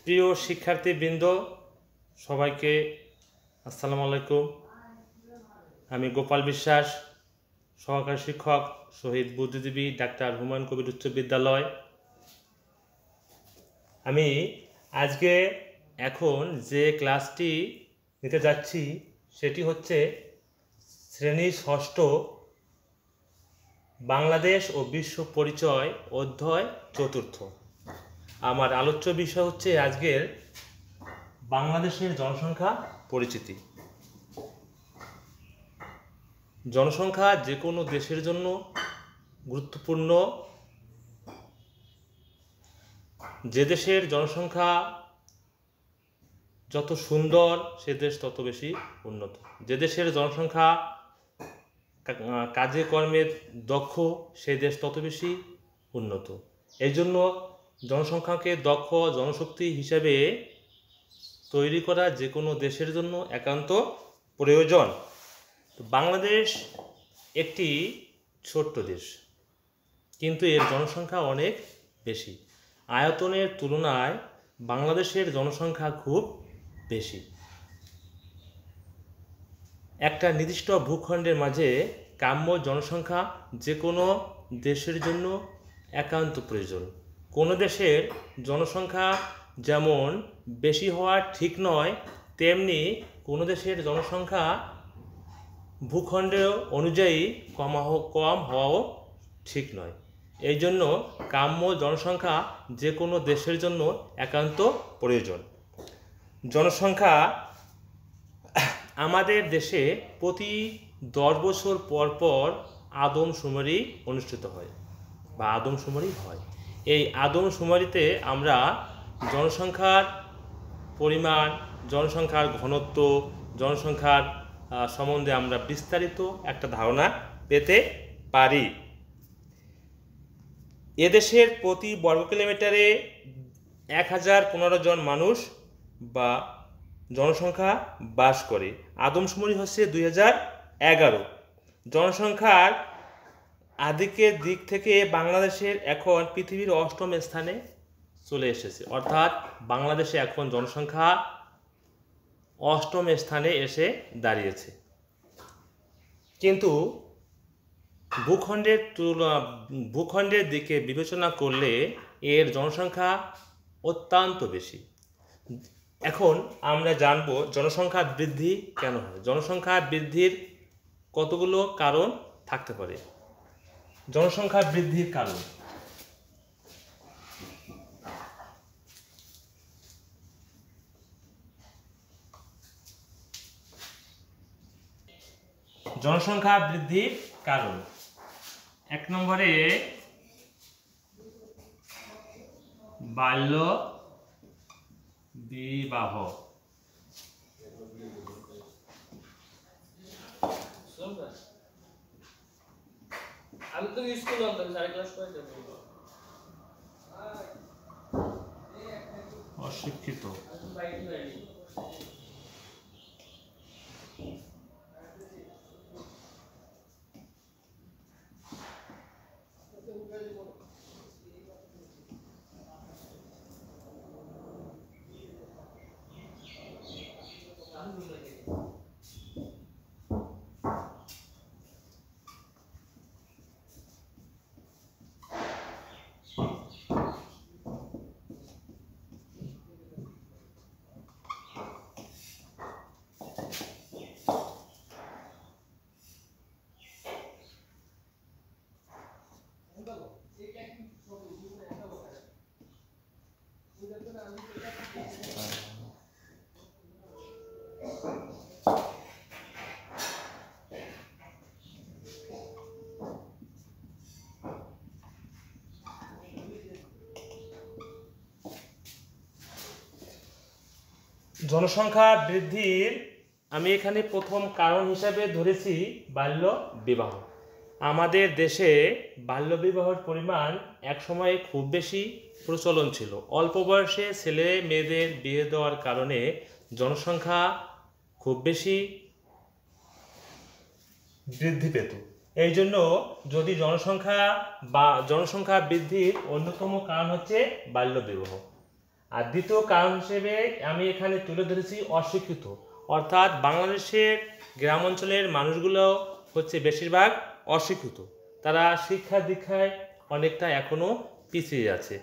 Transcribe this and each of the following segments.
প্রিয় শিক্ষার্থীবৃন্দ, সবাইকে আসসালামু আলাইকুম। আমি গোপাল বিশ্বাস, সহকারী শিক্ষক, শহীদ বুদ্ধিজীবী ডাক্তার হুমায়ুন কবির উচ্চ বিদ্যালয়। আমি আজকে এখন যে ক্লাসটি নিতে যাচ্ছি সেটি হচ্ছে শ্রেণী ষষ্ঠ বাংলাদেশ ও বিশ্ব পরিচয় অধ্যায় চতুর্থ। আমার আলোচ্য বিষয় হচ্ছে আজকের বাংলাদেশের জনসংখ্যা পরিচিতি। জনসংখ্যা যে কোনো দেশের জন্য গুরুত্বপূর্ণ। যে দেশের জনসংখ্যা যত সুন্দর সে দেশ তত বেশি উন্নত। যে দেশের জনসংখ্যা কাজে কর্মে দক্ষ সেই দেশ তত বেশি উন্নত। এই জন্য জনসংখ্যাকে দক্ষ জনশক্তি হিসেবে তৈরি করা যে কোনো দেশের জন্য একান্ত প্রয়োজন। বাংলাদেশ একটি ছোট্ট দেশ, কিন্তু এর জনসংখ্যা অনেক বেশি। আয়তনের তুলনায় বাংলাদেশের জনসংখ্যা খুব বেশি। একটা নির্দিষ্ট ভূখণ্ডের মাঝে কাম্য জনসংখ্যা যে কোনো দেশের জন্য একান্ত প্রয়োজন। কোনো দেশের জনসংখ্যা যেমন বেশি হওয়া ঠিক নয়, তেমনি কোনো দেশের জনসংখ্যা ভূখণ্ডের অনুযায়ী কম হওয়াও ঠিক নয়। এই জন্য কাম্য জনসংখ্যা যে কোনো দেশের জন্য একান্ত প্রয়োজন। জনসংখ্যা আমাদের দেশে প্রতি 10 বছর পর পর আদমশুমারি অনুষ্ঠিত হয় বা আদমশুমারি হয়। এই আদমশুমারিতে আমরা জনসংখ্যার পরিমাণ, জনসংখ্যার ঘনত্ব, জনসংখ্যার সম্বন্ধে আমরা বিস্তারিত একটা ধারণা পেতে পারি। এদেশের প্রতি বর্গ কিলোমিটারে 1015 জন মানুষ বা জনসংখ্যা বাস করে। আদমশুমারি হচ্ছে 2011। জনসংখ্যার আধিক্যের দিক থেকে বাংলাদেশের এখন পৃথিবীর 8ম স্থানে চলে এসেছে, অর্থাৎ বাংলাদেশে এখন জনসংখ্যা 8ম স্থানে এসে দাঁড়িয়েছে। কিন্তু ভূখণ্ডের দিকে বিবেচনা করলে এর জনসংখ্যা অত্যন্ত বেশি। এখন আমরা জানব জনসংখ্যা বৃদ্ধি কেন হয়। জনসংখ্যা বৃদ্ধির কতগুলো কারণ থাকতে পারে। জনসংখ্যা বৃদ্ধির কারণ: জনসংখ্যা বৃদ্ধির কারণ 1 নম্বরে বাল্য বিবাহ। আমি তো স্কুলে অন্তত 4 ক্লাস করে দেব। অশিক্ষিত। জনসংখ্যা বৃদ্ধির আমি এখানে প্রথম কারণ হিসাবে ধরেছি বাল্য বিবাহ। আমাদের দেশে বাল্য বিবাহের পরিমাণ একসময় খুব বেশি প্রচলন ছিল। অল্প বয়সে ছেলে মেয়েদের বিয়ে দেওয়ার কারণে জনসংখ্যা খুব বেশি বৃদ্ধি পেত। এই জন্য যদি জনসংখ্যা বৃদ্ধির অন্যতম কারণ হচ্ছে বাল্য বিবাহ। আর দ্বিতীয় কারণ হিসেবে আমি এখানে তুলে ধরেছি অশিক্ষিত, অর্থাৎ বাংলাদেশের গ্রাম অঞ্চলের মানুষগুলো হচ্ছে বেশিরভাগ অশিক্ষিত। তারা শিক্ষা দীক্ষায় অনেকটা এখনও পিছিয়ে আছে,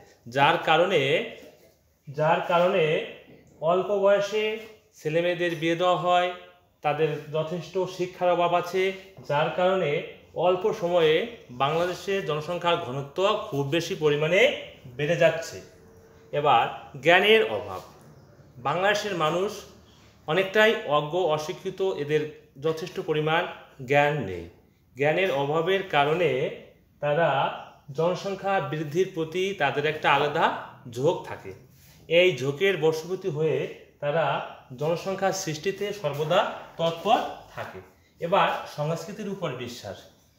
যার কারণে অল্প বয়সে ছেলেমেয়েদের বিয়ে দেওয়া হয়, তাদের যথেষ্ট শিক্ষার অভাব আছে, যার কারণে অল্প সময়ে বাংলাদেশের জনসংখ্যার ঘনত্ব খুব বেশি পরিমাণে বেড়ে যাচ্ছে। এবার জ্ঞানের অভাব, বাংলাদেশের মানুষ অনেকটাই অজ্ঞ, অশিক্ষিত, এদের যথেষ্ট পরিমাণ জ্ঞান নেই। জ্ঞানের অভাবের কারণে তারা জনসংখ্যা বৃদ্ধির প্রতি তাদের একটা আলাদা ঝোঁক থাকে। এই ঝোঁকের বশবর্তী হয়ে তারা জনসংখ্যা সৃষ্টিতে সর্বদা তৎপর থাকে। এবার সংস্কৃতির উপর বিশ্বাস,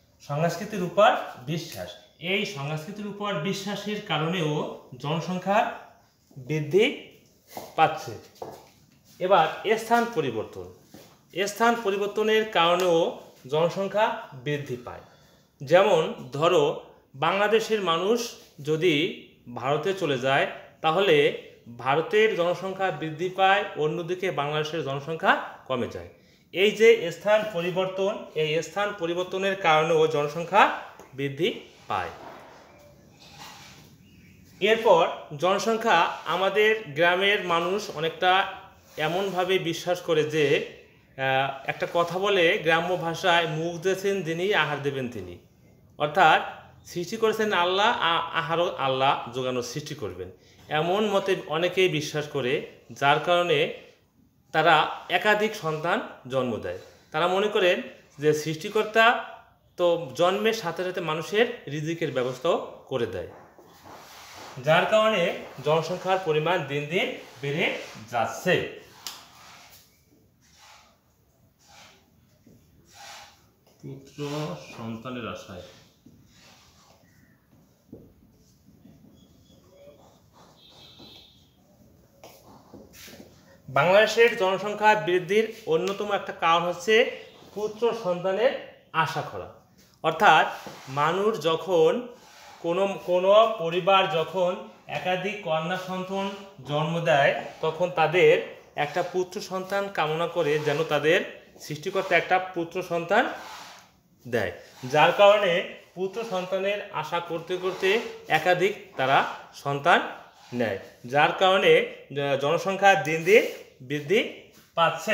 এই সংস্কৃতির উপর বিশ্বাসের কারণেও জনসংখ্যা বৃদ্ধি পাচ্ছে। এবার স্থান পরিবর্তনের কারণেও জনসংখ্যা বৃদ্ধি পায়। যেমন ধরো, বাংলাদেশের মানুষ যদি ভারতে চলে যায়, তাহলে ভারতের জনসংখ্যা বৃদ্ধি পায়, অন্যদিকে বাংলাদেশের জনসংখ্যা কমে যায়। এই যে স্থান পরিবর্তন, এই স্থান পরিবর্তনের কারণেও জনসংখ্যা বৃদ্ধি পায়। এরপর জনসংখ্যা, আমাদের গ্রামের মানুষ অনেকটা এমনভাবে বিশ্বাস করে যে একটা কথা বলে গ্রাম্য ভাষায়, মুখ দিয়েছেন যিনি আহার দেবেন তিনি, অর্থাৎ সৃষ্টি করেছেন আল্লাহ, আহারও আল্লাহ যোগানোর সৃষ্টি করবেন, এমন মতে অনেকেই বিশ্বাস করে, যার কারণে তারা একাধিক সন্তান জন্ম দেয়। তারা মনে করেন যে সৃষ্টিকর্তা তো জন্মের সাথে সাথে মানুষের রিজিকের ব্যবস্থাও করে দেয়, যার কারণে জনসংখ্যার পরিমাণ দিন দিন বেড়ে যাচ্ছে। পুত্র সন্তানের আশায় বাংলাদেশের জনসংখ্যা বৃদ্ধির অন্যতম একটা কারণ হচ্ছে পুত্র সন্তানের আশা করা। অর্থাৎ মানুষ যখন কোনো পরিবার যখন একাধিক কন্যা সন্তান জন্ম দেয়, তখন তাদের একটা পুত্র সন্তান কামনা করে, যেন তাদের সৃষ্টিকর্তা একটা পুত্র সন্তান দেয়, যার কারণে পুত্র সন্তানের আশা করতে করতে একাধিক তারা সন্তান নেয়, যার কারণে জনসংখ্যা দিন দিন বৃদ্ধি পাচ্ছে।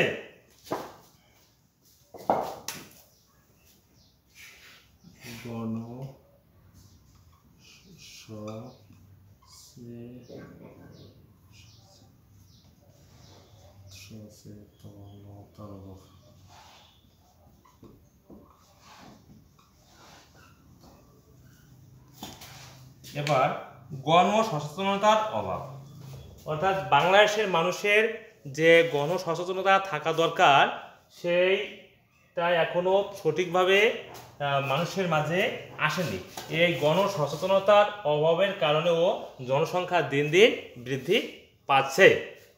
এবার গণসচেতনতার অভাব, অর্থাৎ বাংলাদেশের মানুষের যে গণসচেতনতা থাকা দরকার, সেইটা এখনো সঠিকভাবে মানুষের মাঝে আসেনি। এই গণসচেতনতার অভাবের কারণেও জনসংখ্যা দিন দিন বৃদ্ধি পাচ্ছে।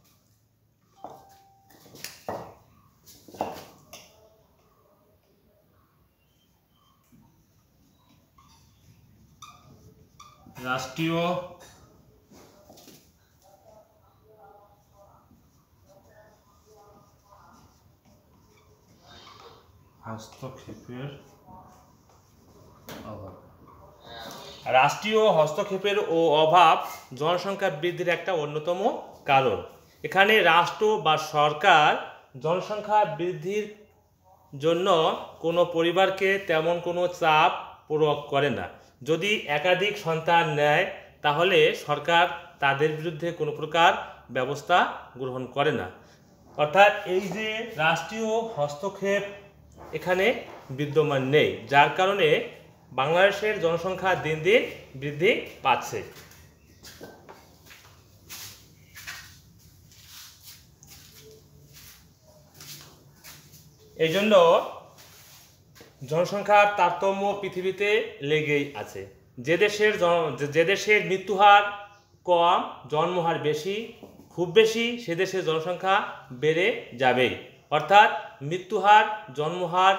রাষ্ট্রীয় হস্তক্ষেপের অভাব জনসংখ্যা বৃদ্ধির একটা অন্যতম কারণ। এখানে রাষ্ট্র বা সরকার জনসংখ্যা বৃদ্ধির জন্য কোনো পরিবারকে তেমন কোনো চাপ প্রয়োগ করে না। যদি একাধিক সন্তান নেয়, তাহলে সরকার তাদের বিরুদ্ধে কোনো প্রকার ব্যবস্থা গ্রহণ করে না। অর্থাৎ এই যে রাষ্ট্রীয় হস্তক্ষেপ এখানে বিদ্যমান নেই, যার কারণে বাংলাদেশের জনসংখ্যা দিন দিন বৃদ্ধি পাচ্ছে। এই জন্য জনসংখ্যার তারতম্য পৃথিবীতে লেগেই আছে। যে দেশের মৃত্যুহার কম, জন্মহার বেশি, খুব বেশি, সে দেশের জনসংখ্যা বেড়ে যাবেই। অর্থাৎ মৃত্যুহার, জন্মহার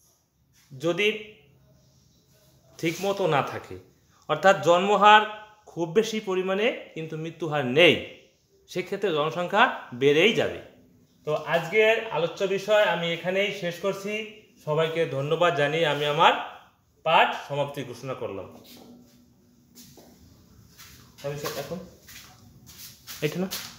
যদি ঠিকমতো না থাকে, অর্থাৎ জন্মহার খুব বেশি পরিমাণে কিন্তু মৃত্যু হার নেই, সেক্ষেত্রে জনসংখ্যা বেড়েই যাবে। তো আজকের আলোচ্য বিষয় আমি এখানেই শেষ করছি। সবাইকে ধন্যবাদ জানিয়ে আমি আমার পাঠ সমাপ্তি ঘোষণা করলাম। এখন এটা না